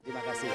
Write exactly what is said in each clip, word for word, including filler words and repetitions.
Terima kasih.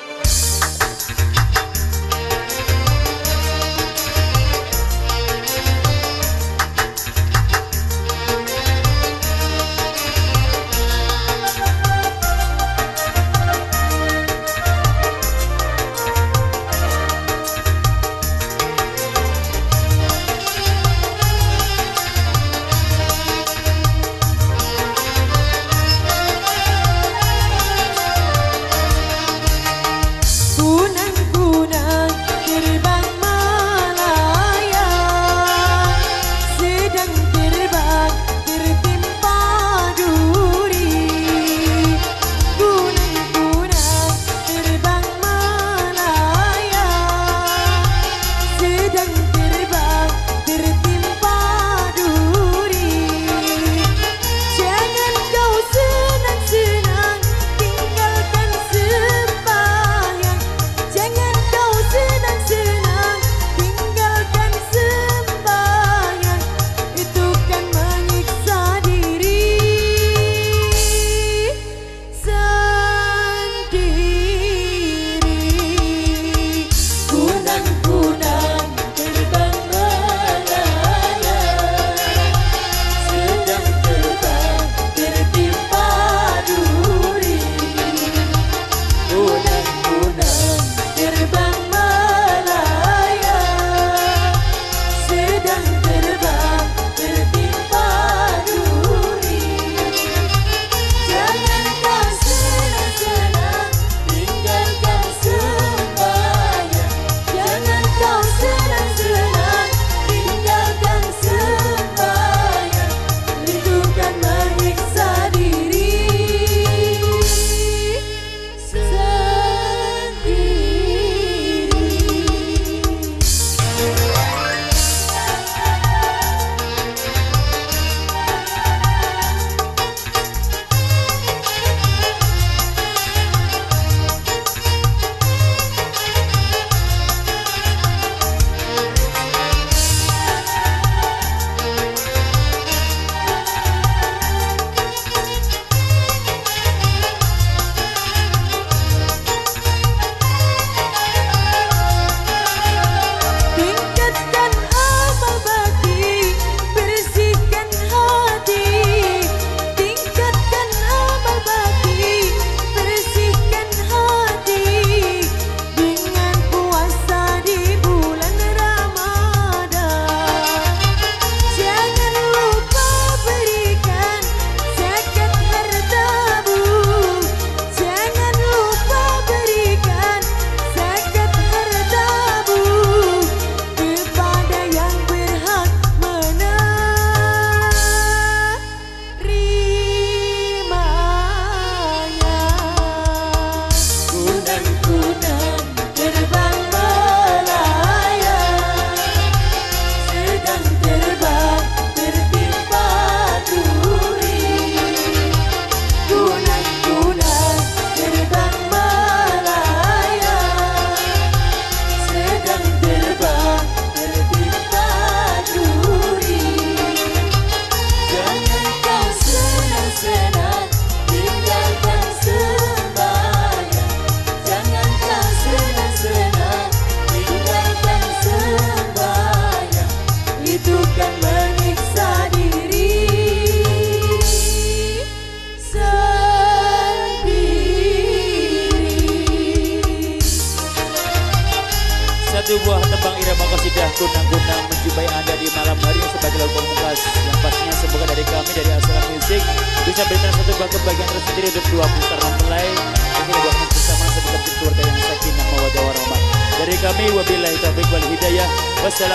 Satu buah tembang irama qasidah kunang-kunang menjumpai Anda di malam hari yang sebagai lagu pamungkas. Yang pastinya semoga dari kami dari Asal Musik bisa berikan satu buah kebahagiaan tersendiri untuk dua putar mempelai. Ini buat bersama sebagai keluarga yang sakinah mawaddah warahmah. Dari kami wabillahi taufiq wal hidayah.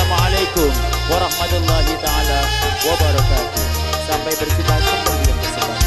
Wassalamualaikum warahmatullahi taala wabarakatuh. Sampai berjumpa kembali di kesempatan